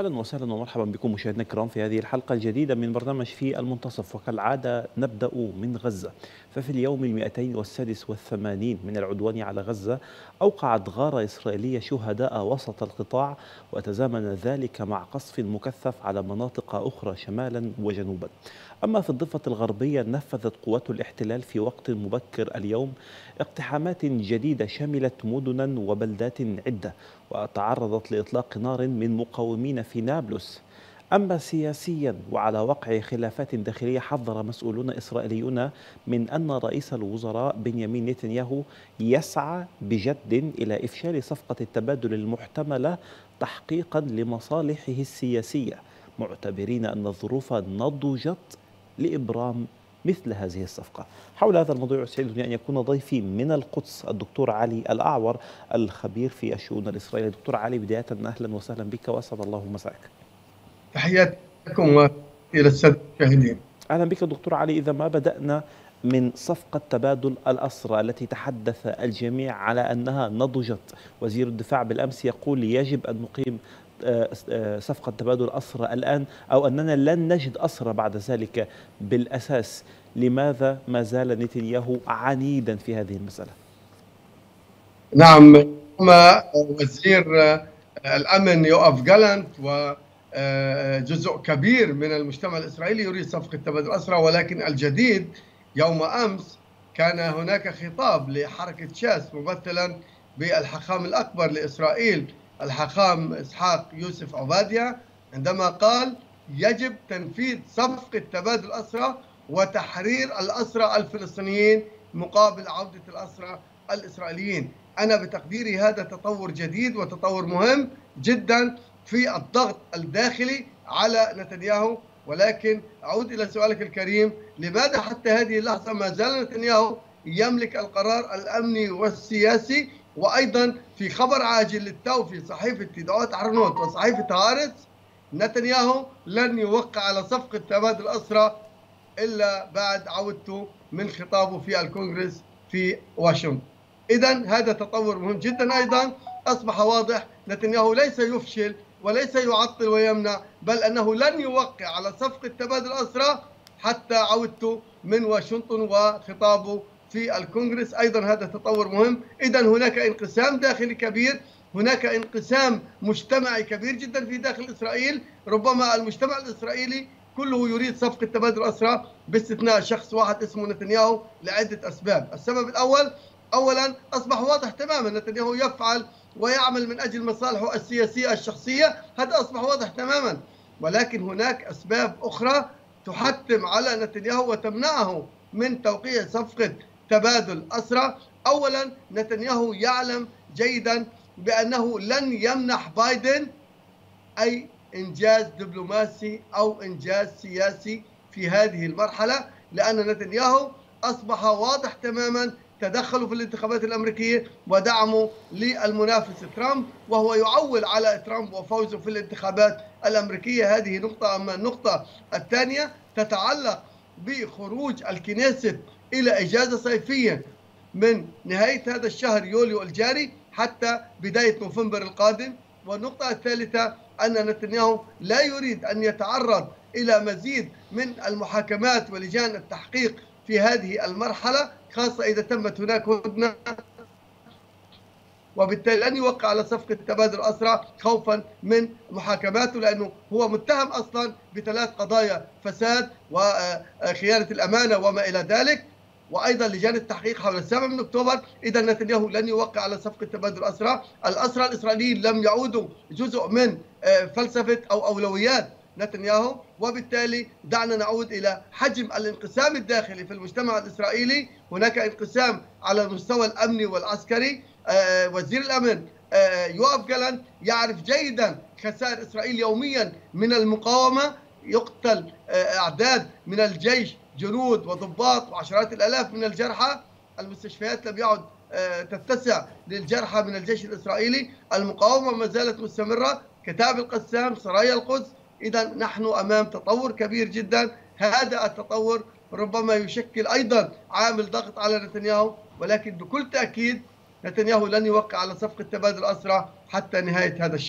أهلا وسهلا ومرحبا بكم مشاهدينا الكرام في هذه الحلقة الجديدة من برنامج في المنتصف، وكالعادة نبدأ من غزة. ففي اليوم 286 من العدوان على غزة أوقعت غارة إسرائيلية شهداء وسط القطاع، وتزامن ذلك مع قصف مكثف على مناطق أخرى شمالا وجنوبا. أما في الضفة الغربية نفذت قوات الاحتلال في وقت مبكر اليوم اقتحامات جديدة شملت مدنا وبلدات عدة، وتعرضت لإطلاق نار من مقاومين في نابلس. أما سياسيا وعلى وقع خلافات داخلية، حذر مسؤولون إسرائيليون من أن رئيس الوزراء بنيامين نتنياهو يسعى بجد إلى إفشال صفقة التبادل المحتملة تحقيقا لمصالحه السياسية، معتبرين أن الظروف نضجت لإبرام مثل هذه الصفقة. حول هذا الموضوع يسعدني أن يكون ضيفي من القدس الدكتور علي الأعور، الخبير في الشؤون الإسرائيلية. دكتور علي، بداية أهلا وسهلا بك وأسعد الله مساك. تحياتي لكم وإلى السادة المشاهدين. أهلا بك دكتور علي. إذا ما بدأنا من صفقة تبادل الأسرى التي تحدث الجميع على أنها نضجت، وزير الدفاع بالأمس يقول يجب أن نقيم صفقة تبادل أسرى الآن، أو أننا لن نجد أسرى بعد ذلك. بالأساس لماذا ما زال نتنياهو عنيدا في هذه المسألة؟ نعم، وزير الأمن يوآف جالانت وجزء كبير من المجتمع الإسرائيلي يريد صفقة تبادل أسرى، ولكن الجديد يوم أمس كان هناك خطاب لحركة شاس ممثلا بالحاخام الأكبر لإسرائيل الحاخام إسحاق يوسف عبادية، عندما قال يجب تنفيذ صفقة تبادل أسرى وتحرير الأسرى الفلسطينيين مقابل عودة الأسرى الإسرائيليين. أنا بتقديري هذا تطور جديد وتطور مهم جدا في الضغط الداخلي على نتنياهو. ولكن أعود إلى سؤالك الكريم، لماذا حتى هذه اللحظة ما زال نتنياهو يملك القرار الأمني والسياسي؟ وأيضا في خبر عاجل للتو في صحيفة يدعوت أحرنوت وصحيفة هارتز، نتنياهو لن يوقع على صفقة تبادل أسرى إلا بعد عودته من خطابه في الكونغرس في واشنطن. إذن هذا تطور مهم جدا. أيضا أصبح واضح نتنياهو ليس يفشل وليس يعطل ويمنع، بل أنه لن يوقع على صفقة تبادل أسرى حتى عودته من واشنطن وخطابه في الكونغرس. أيضا هذا تطور مهم. إذن هناك انقسام داخلي كبير، هناك انقسام مجتمعي كبير جدا في داخل إسرائيل. ربما المجتمع الإسرائيلي كله يريد صفقة تبادل أسرى باستثناء شخص واحد اسمه نتنياهو لعدة أسباب. السبب الأول، أولا أصبح واضح تماما نتنياهو يفعل ويعمل من أجل مصالحه السياسية الشخصية، هذا أصبح واضح تماما. ولكن هناك أسباب أخرى تحتم على نتنياهو وتمنعه من توقيع صفقة تبادل أسرى. أولا نتنياهو يعلم جيدا بأنه لن يمنح بايدن أي إنجاز دبلوماسي أو إنجاز سياسي في هذه المرحلة، لأن نتنياهو أصبح واضح تماما تدخله في الانتخابات الأمريكية ودعمه للمنافس ترامب، وهو يعول على ترامب وفوزه في الانتخابات الأمريكية. هذه نقطة. أما النقطة الثانية تتعلق بخروج الكنيست إلى إجازة صيفية من نهاية هذا الشهر يوليو الجاري حتى بداية نوفمبر القادم. والنقطة الثالثة أن نتنياهو لا يريد أن يتعرض إلى مزيد من المحاكمات ولجان التحقيق في هذه المرحلة، خاصة إذا تمت هناك هدنة، وبالتالي لن يوقع على صفقة تبادل أسرى خوفا من محاكماته، لأنه هو متهم أصلا بثلاث قضايا: فساد وخيانة الأمانة وما إلى ذلك، وأيضا لجان التحقيق حول 7 من أكتوبر. إذا نتنياهو لن يوقع على صفقة تبادل أسرى. الأسرى الإسرائيليين لم يعودوا جزء من فلسفة أو أولويات نتنياهو، وبالتالي دعنا نعود إلى حجم الانقسام الداخلي في المجتمع الإسرائيلي. هناك انقسام على المستوى الأمني والعسكري. وزير الأمن يوآف جالانت يعرف جيدا خسائر إسرائيل يوميا من المقاومة، يقتل أعداد من الجيش، جنود وضباط، وعشرات الآلاف من الجرحى. المستشفيات لم يعد تتسع للجرحى من الجيش الإسرائيلي. المقاومة ما زالت مستمرة، كتائب القسام، سرايا القدس. إذا نحن أمام تطور كبير جدا. هذا التطور ربما يشكل أيضا عامل ضغط على نتنياهو، ولكن بكل تأكيد نتنياهو لن يوقع على صفقة تبادل أسرى حتى نهاية هذا الشهر.